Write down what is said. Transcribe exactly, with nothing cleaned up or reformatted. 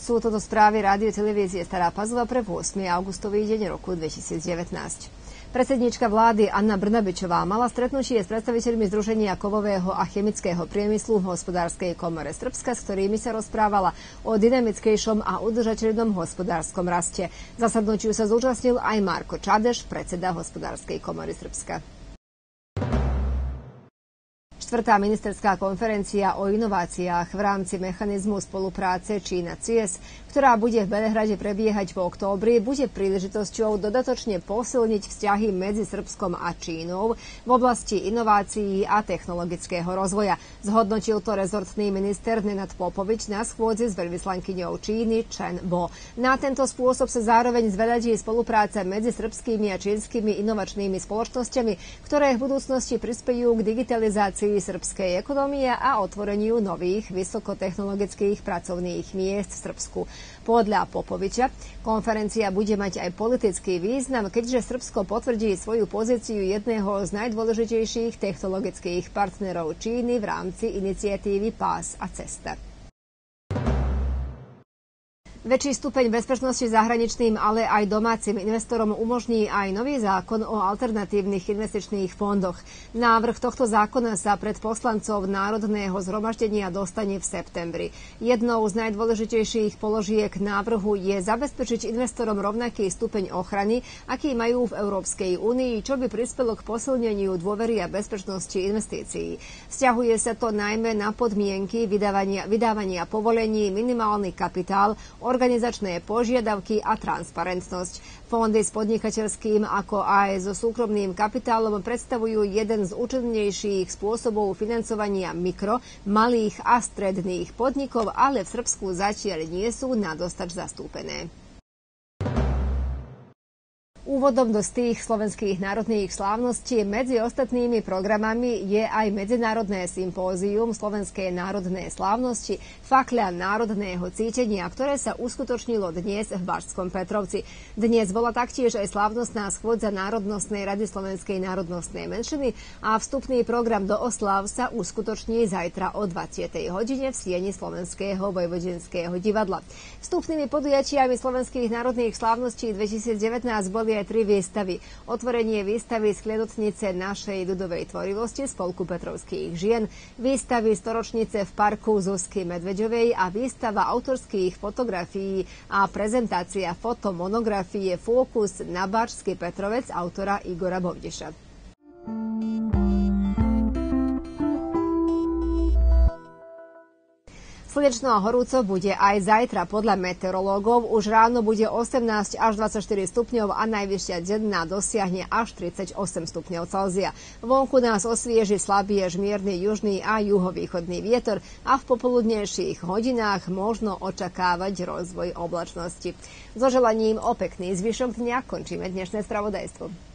Sú toto správy rádio televízie Stará Pazova pre ôsmeho augustový deň roku dvetisícdevätnásť. Predsedníčka vlády Anna Brnabičová mala stretnutie s predstaviteľmi Združenia kovového a chemického priemyslu v Hospodárskej komore Srbska, s ktorými sa rozprávala o dynamickejšom a udržateľnom hospodárskom raste. Zasadnutiu sa zúčastnil aj Marko Čadeš, predseda Hospodárskej komory Srbska. Štvrtá ministerská konferencia o inováciách v rámci mechanizmu spolupráce Čína-C I E S, ktorá bude v Belehrade prebiehať po októbri, bude príležitosťou dodatočne posilniť vzťahy medzi Srbskom a Čínou v oblasti inovácií a technologického rozvoja. Zhodnotil to rezortný minister Nenad Popovič na schôdzi s veľvyslankyňou Číny Chen Bo. Na tento spôsob sa zároveň zveľadí spolupráca medzi srbskými a čínskymi inovačnými spoločnosťami, ktoré v budúcnosti prispejú k digitalizácii srbskej ekonomie a otvoreniu nových vysokotechnologických pracovných miest v Srbsku. Podľa Popoviča konferencia bude mať aj politický význam, keďže Srbsko potvrdí svoju pozíciu jedného z najdôležitejších technologických partnerov Číny v rámci iniciatívy Pás a cesta. Väčší stupeň bezpečnosti zahraničným, ale aj domácim investorom umožní aj nový zákon o alternatívnych investičných fondoch. Návrh tohto zákona sa pred poslancov Národného zhromaždenia dostane v septembri. Jednou z najdôležitejších položiek návrhu je zabezpečiť investorom rovnaký stupeň ochrany, aký majú v Európskej únii, čo by prispelo k posilneniu dôvery a bezpečnosti investícií. Vzťahuje sa to najmä na podmienky vydávania, vydávania povolení, minimálny kapitál, organizačné požiadavky a transparentnosť. Fondy s podnikateľským ako aj so súkromným kapitálom predstavujú jeden z účinnejších spôsobov financovania mikro, malých a stredných podnikov, ale v Srbsku zatiaľ nie sú nadostač zastúpené. Úvodom do tých slovenských národných slávností medzi ostatnými programami je aj medzinárodné sympózium Slovenskej národnej slávnosti Fakľa národného cítenia, ktoré sa uskutočnilo dnes v Baštskom Petrovci. Dnes bola taktiež aj slávnostná schôdza Národnostnej rady Slovenskej národnostnej menšiny a vstupný program do oslav sa uskutoční zajtra o dvadsiatej hodine v sieni Slovenského vojvodenského divadla. Vstupnými podujatiami Slovenských národných slávností dvetisícdevätnásť boli aj tri výstavy. Otvorenie výstavy Sklienutnice našej ľudovej tvorivosti Spolku Petrovských žien, výstavy Storočnice v parku Zuzky Medveďovej a výstava autorských fotografií a prezentácia fotomonografie Fókus na Bačský Petrovec autora Igora Bovdiša. Slnečno a horúco bude aj zajtra. Podľa meteorológov už ráno bude osemnásť až dvadsaťštyri stupňov a najvyššia denná dosiahne až tridsaťosem stupňov Celzia. Vonku nás osvieži slabý až mierny južný a juhovýchodný vietor a v popoludnejších hodinách možno očakávať rozvoj oblačnosti. So želaním o pekný zvyšok dňa končíme dnešné spravodajstvo.